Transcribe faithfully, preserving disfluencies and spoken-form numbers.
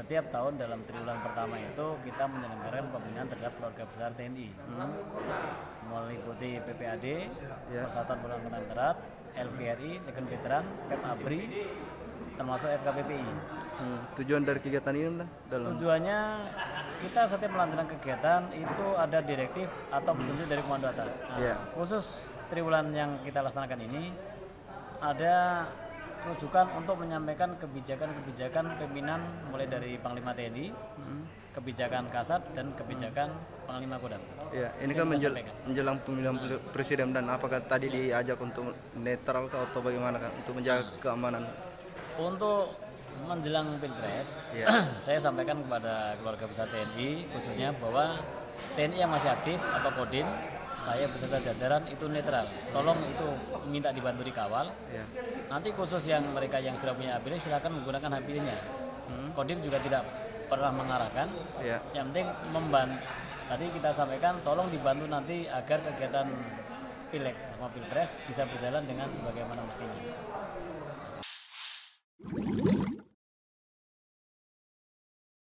setiap tahun dalam triwulan pertama itu kita menyelenggarakan pembinaan terhadap keluarga besar T N I, hmm. meliputi P P A D, yeah. Persatuan Pasukan Angkatan Darat, L V R I, Legiun Veteran, P E P ABRI, termasuk F K P P I. Hmm. Tujuan dari kegiatan ini dah? Dalam... Tujuannya kita setiap melanjutkan kegiatan itu ada direktif atau petunjuk dari komando atas. Nah, yeah. Khusus triwulan yang kita laksanakan ini ada rujukan untuk menyampaikan kebijakan-kebijakan pimpinan mulai dari Panglima T N I, hmm. kebijakan Kasat dan kebijakan hmm. Panglima Kodam. Ya, ini kan menjel, menjelang pemilihan nah. presiden, dan apakah tadi ya. diajak untuk netral atau bagaimana kan untuk menjaga keamanan? Untuk menjelang Pilpres, ya. Saya sampaikan kepada keluarga besar T N I khususnya bahwa T N I yang masih aktif atau Kodim, saya beserta jajaran itu netral. Tolong itu minta dibantu dikawal. Ya. Nanti khusus yang mereka yang sudah punya H P silakan menggunakan H P-nya. Hmm. Kodim juga tidak pernah mengarahkan. Ya. Yang penting membantu. Tadi kita sampaikan tolong dibantu nanti agar kegiatan Pileg sama Pilpres bisa berjalan dengan sebagaimana mestinya.